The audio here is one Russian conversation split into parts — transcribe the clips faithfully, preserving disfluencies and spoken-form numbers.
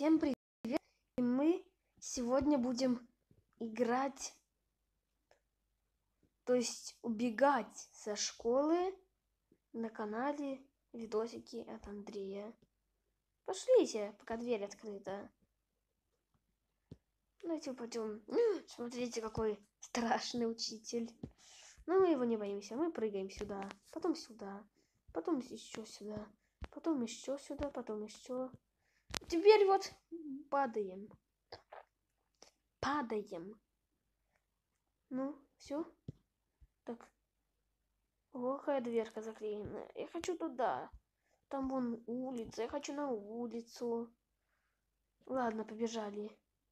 Всем привет! И мы сегодня будем играть, то есть убегать со школы на канале видосики от Андрея. Пошлите, пока дверь открыта. Давайте пойдем. Смотрите, какой страшный учитель. Но мы его не боимся. Мы прыгаем сюда, потом сюда, потом еще сюда, потом еще сюда, потом еще. Теперь вот падаем. Падаем. Ну, все. Так. О, какая дверка заклеена. Я хочу туда. Там вон улица. Я хочу на улицу. Ладно, побежали.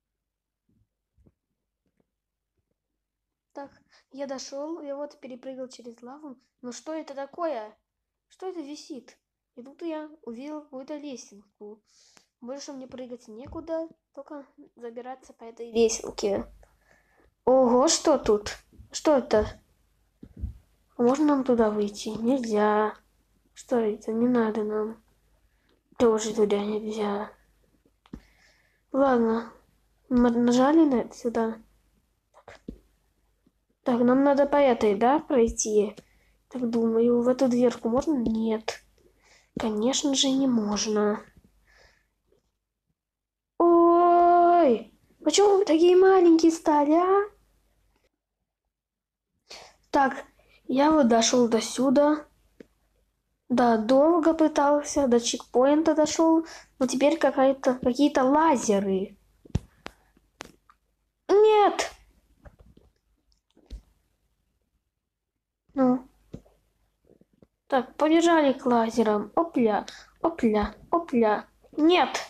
Так, я дошел. Я вот перепрыгал через лаву. Но что это такое? Что это висит? И тут я увидел какую-то лесенку. Больше мне прыгать некуда. Только забираться по этой лесенке. Ого, что тут? Что это? Можно нам туда выйти? Нельзя. Что это? Не надо нам. Тоже туда нельзя. Ладно. Мы нажали на это сюда. Так. Так, нам надо по этой, да, пройти? Так думаю, в эту дверку можно? Нет. Конечно же, не можно. Ой! Почему вы такие маленькие стали, а? Так, я вот дошел до сюда. Да, долго пытался, до чекпоинта дошел, но теперь какая-то какие-то лазеры. Нет! Ну. Так, побежали к лазерам. Опля, опля, опля. Нет!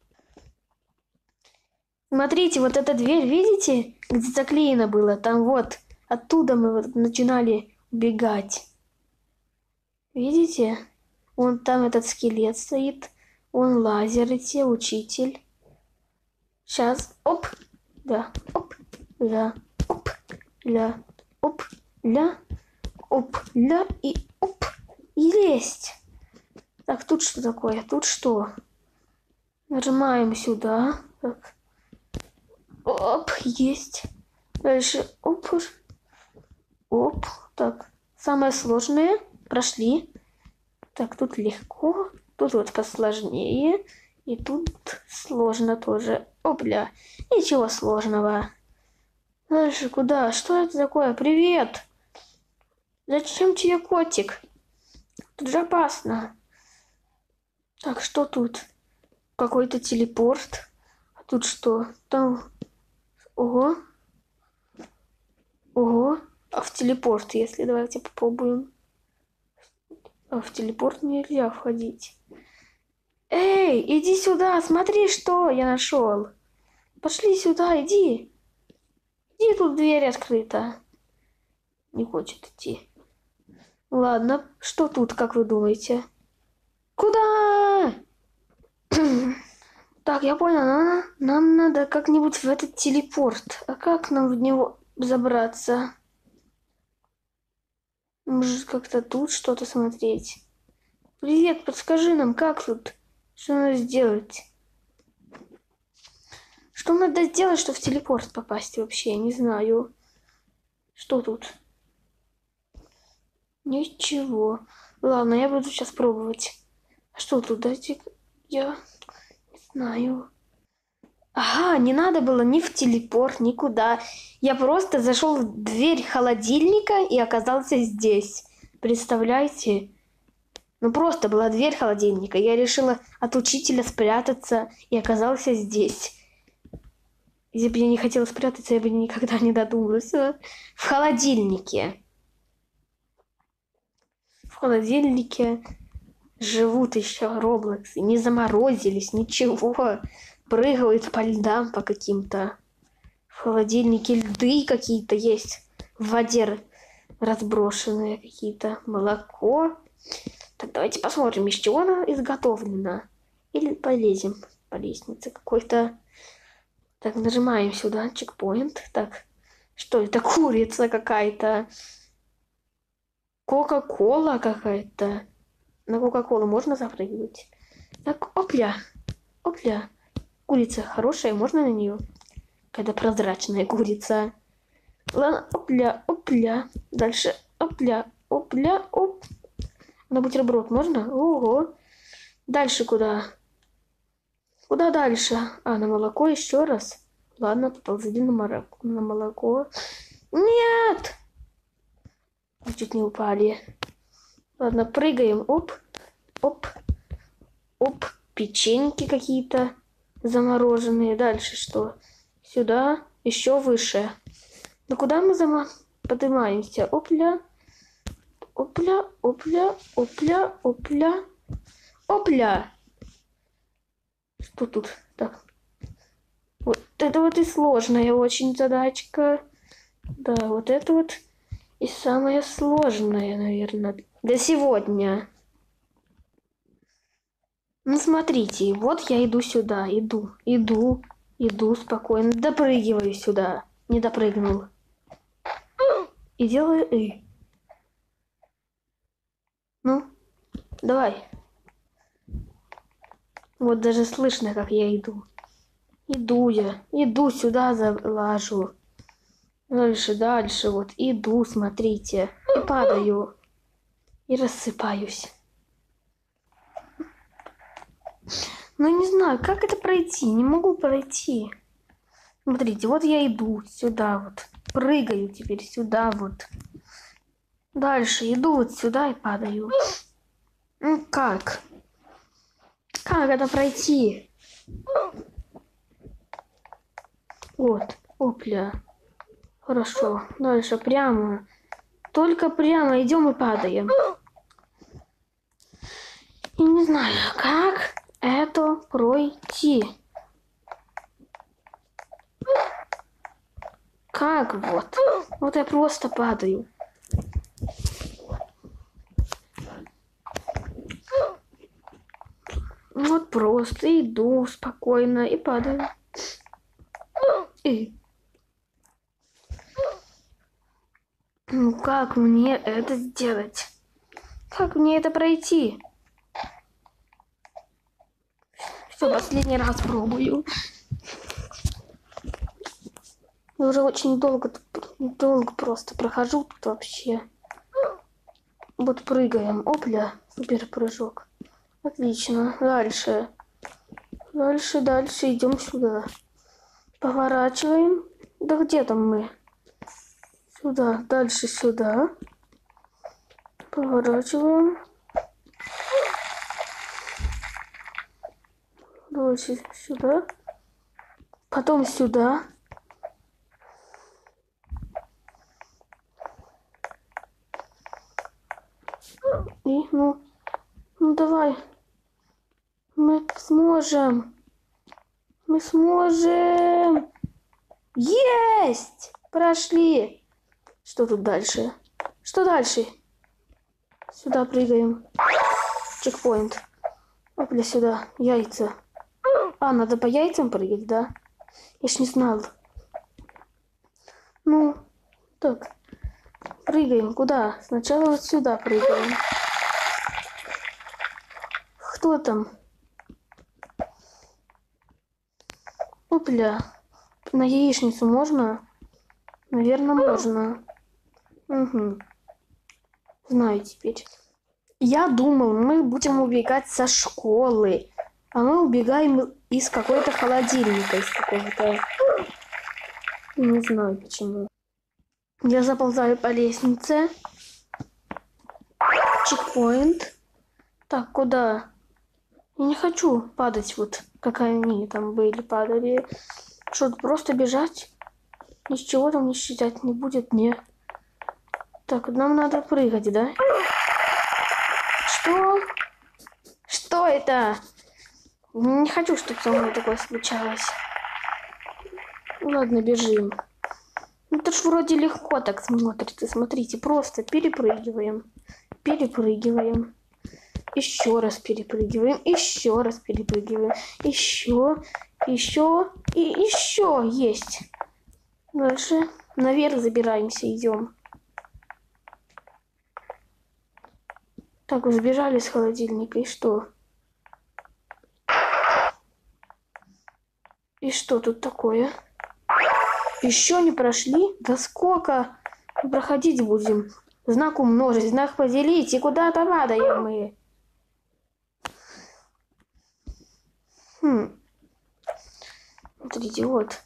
Смотрите, вот эта дверь, видите, где заклеено было? Там вот, оттуда мы вот начинали убегать. Видите? Вон там этот скелет стоит. Вон лазеры те, учитель. Сейчас, оп, да, оп, ля, оп, ля, оп, ля, оп, ля и оп, и есть. Так, тут что такое? Тут что? Нажимаем сюда. Так. Оп, есть. Дальше, оп, оп, так. Самое сложное прошли. Так, тут легко, тут вот посложнее. И тут сложно тоже. Опля, ничего сложного. Дальше куда? Что это такое? Привет! Зачем тебе котик? Тут же опасно. Так, что тут? Какой-то телепорт. А тут что? Там... Ого. Ого. А в телепорт, если давайте попробуем. А в телепорт нельзя входить. Эй, иди сюда, смотри, что я нашел. Пошли сюда, иди. Иди, тут дверь открыта. Не хочет идти. Ладно, что тут, как вы думаете? Куда? Так, я понял, нам, нам надо как-нибудь в этот телепорт. А как нам в него забраться? Может, как-то тут что-то смотреть? Привет, подскажи нам, как тут? Что надо сделать? Что надо сделать, чтобы в телепорт попасть вообще? Я не знаю. Что тут? Ничего. Ладно, я буду сейчас пробовать. А что тут? Дайте... Я не знаю. Ага, не надо было ни в телепорт, никуда. Я просто зашел в дверь холодильника и оказался здесь. Представляете? Ну просто была дверь холодильника. Я решила от учителя спрятаться и оказался здесь. Если бы я не хотела спрятаться, я бы никогда не додумалась. В холодильнике. В холодильнике живут еще роблоксы. Не заморозились, ничего. Прыгают по льдам по каким-то. В холодильнике льды какие-то есть. В воде разброшенные какие-то. Молоко. Так, давайте посмотрим, из чего она изготовлена. Или полезем по лестнице какой-то. Так, нажимаем сюда, чекпоинт. Так, что это? Курица какая-то. Кока-кола какая-то. На Кока-колу можно запрыгивать? Так, опля, опля. Курица хорошая, можно на нее? Какая-то прозрачная курица. Ладно, опля, опля. Дальше опля, опля, оп. На бутерброд можно? Ого. Дальше куда? Куда дальше? А, на молоко еще раз. Ладно, поползли на молоко. На молоко. Нет! Мы чуть не упали. Ладно, прыгаем. Оп, оп, оп. Печеньки какие-то замороженные. Дальше что? Сюда. Еще выше. Да куда мы зама... поднимаемся? Опля. Опля, опля, опля, опля. Опля. Что тут? Так. Вот это вот и сложная очень задачка. Да, вот это вот и самое сложное, наверное, для сегодня. Ну, смотрите, вот я иду сюда, иду, иду, иду спокойно, допрыгиваю сюда. Не допрыгнул. И делаю и. Ну, давай. Вот даже слышно, как я иду. Иду я, иду сюда залажу. Дальше, дальше, вот иду, смотрите. И падаю. И рассыпаюсь. Ну, не знаю, как это пройти. Не могу пройти. Смотрите, вот я иду сюда вот. Прыгаю теперь сюда вот. Дальше иду вот сюда и падаю. Ну, как? Как это пройти? Вот, опля. Хорошо. Дальше прямо. Только прямо идем и падаем. И не знаю, как это пройти. Как вот? Вот я просто падаю. Вот просто иду спокойно и падаю. И... Ну как мне это сделать? Как мне это пройти? Все, последний раз пробую. Я уже очень долго, долго просто прохожу тут вообще. Вот прыгаем. Опля, супер прыжок. Отлично. Дальше. Дальше, дальше. Идем сюда. Поворачиваем. Да где там мы? Сюда. Дальше сюда. Поворачиваем. Дальше сюда. Потом сюда. И, ну, ну давай. Мы сможем. Мы сможем. Есть! Прошли. Что тут дальше? Что дальше? Сюда прыгаем. Чекпоинт. Опля, сюда. Яйца. А, надо по яйцам прыгать, да? Я ж не знал. Ну, так. Прыгаем. Куда? Сначала вот сюда прыгаем. Кто там? Опля. На яичницу можно? Наверное, можно. Угу. Знаю теперь. Я думал, мы будем убегать со школы. А мы убегаем из какой-то холодильника. Из какого-то... Не знаю почему. Я заползаю по лестнице. Чекпоинт. Так, куда? Я не хочу падать вот, как они там были, падали. Что, просто бежать? Ничего там не считать не будет, не. Так, нам надо прыгать, да? Что? Что это? Не хочу, чтобы со мной такое случалось. Ладно, бежим. Ну, это ж вроде легко так смотрится. Смотрите, просто перепрыгиваем. Перепрыгиваем. Еще раз перепрыгиваем. Еще раз перепрыгиваем. Еще. Еще. И еще есть. Дальше. Наверх забираемся. Идем. Так, вы сбежали с холодильника. И что? И что тут такое? Еще не прошли? Да сколько? Проходить будем. Знак умножить, знак поделить. И куда-то падаем мы. Хм. Смотрите, вот.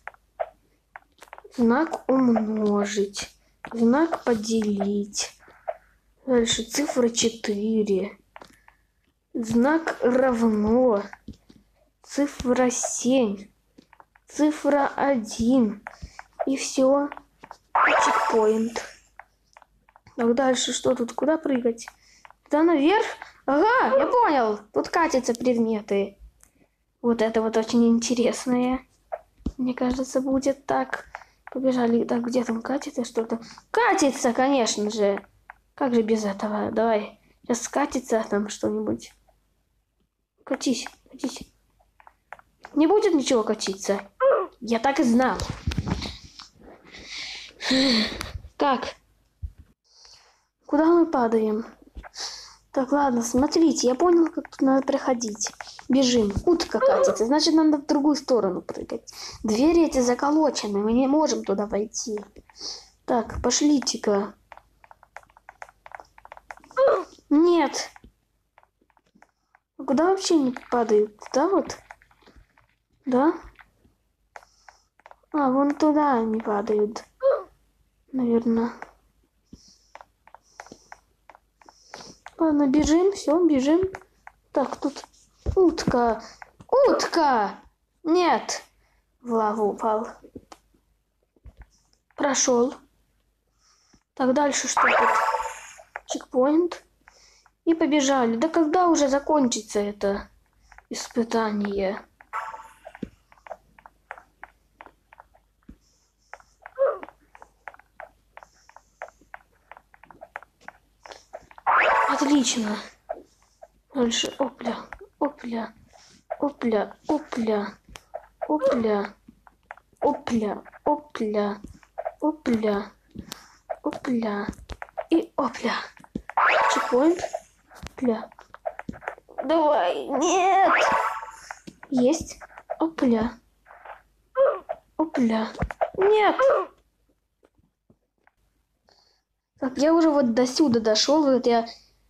Знак умножить. Знак поделить. Дальше цифра четыре. Знак равно. Цифра семь. Цифра один. И все. Чекпоинт. Так, дальше что тут? Куда прыгать? Да наверх? Ага, я понял. Тут катятся предметы. Вот это вот очень интересное. Мне кажется, будет так. Побежали. Так, где там катится что-то? Катится, конечно же. Как же без этого? Давай. Сейчас скатится там что-нибудь. Катись, катись. Не будет ничего катиться. Я так и знал. Как? Куда мы падаем? Так, ладно, смотрите, я понял, как тут надо проходить. Бежим. Утка катится, значит, надо в другую сторону прыгать. Двери эти заколочены, мы не можем туда войти. Так, пошлите-ка. Нет. Куда вообще не падают? Да, вот? Да? А, вон туда они падают. Наверное. Ладно, бежим, все, бежим. Так, тут утка. Утка! Нет. В лаву упал. Прошел. Так, дальше что тут? Чекпоинт. И побежали. Да когда уже закончится это испытание? Отлично. Дальше. Опля. Опля. Опля. Опля. Опля. Опля. Опля. Опля. Опля. И опля. Чекпоинт. Опля. Давай. Нет. Есть. Опля. Опля. Нет. Так, я уже вот до сюда дошел. Вот я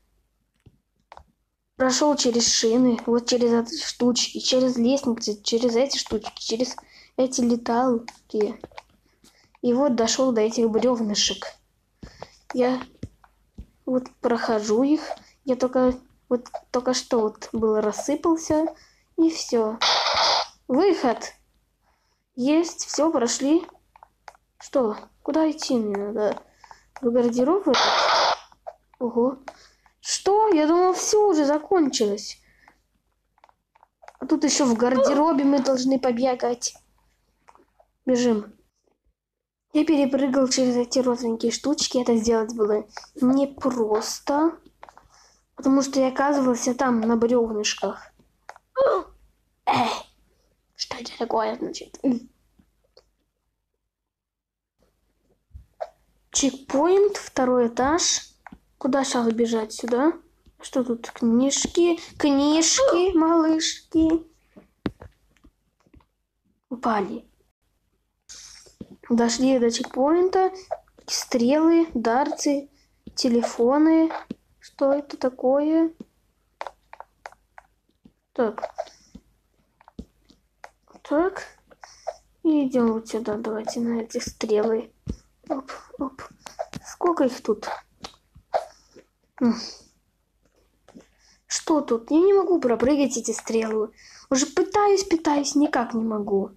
прошел через шины, вот через эти штучки, через лестницы, через эти штучки, через эти леталки. И вот дошел до этих бревнышек. Я вот прохожу их. Я только вот только что вот был рассыпался. И все. Выход. Есть. Все, прошли. Что? Куда идти мне надо? В гардероб этот? Ого. Что? Я думал, все уже закончилось. А тут еще в гардеробе мы должны побегать. Бежим. Я перепрыгал через эти розовенькие штучки. Это сделать было непросто. Потому что я оказывался там, на бревнышках. Эй! Что это такое, значит? Чекпоинт, второй этаж. Куда сейчас бежать? Сюда? Что тут? Книжки, книжки, малышки. Упали. Дошли до чекпоинта. Стрелы, дарцы, телефоны. Что это такое? Так. Так. И идем вот сюда. Давайте на эти стрелы. Оп, оп. Сколько их тут? Что тут? Я не могу пропрыгать эти стрелы. Уже пытаюсь, пытаюсь, никак не могу.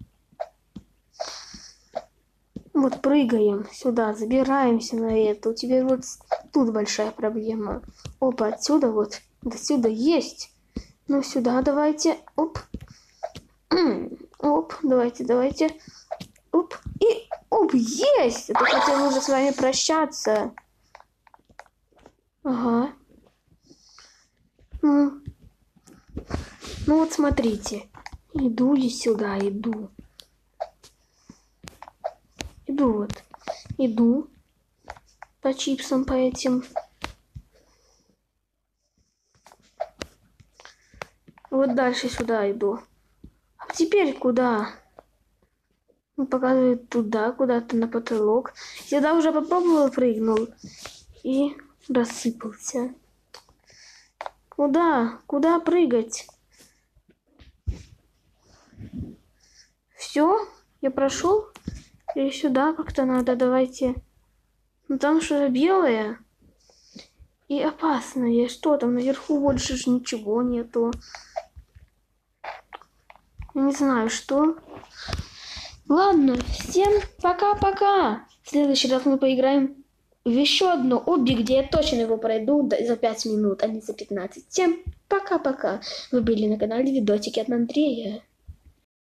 Вот прыгаем сюда, забираемся на это. У тебя вот тут большая проблема. Опа, отсюда вот. До сюда есть. Ну сюда давайте. Оп. Оп, давайте, давайте. Оп. И оп, есть! Это хотел уже с вами прощаться. Ага. Ну, ну вот смотрите. Иду я сюда, иду. Иду вот. Иду. По чипсам, по этим. Вот дальше сюда иду. А теперь куда? Он показывает туда, куда-то на потолок. Сюда уже попробовал, прыгнул. И рассыпался. Куда? Куда прыгать? Все? Я прошел? Или сюда как-то надо? Давайте. Ну там что-то белое. И опасное. Что там? Наверху больше же ничего нету. Я не знаю, что. Ладно, всем пока-пока. В следующий раз мы поиграем в еще одно обби, где я точно его пройду за пять минут, а не за пятнадцать. Всем пока-пока. Вы были на канале Видосики от Андрея.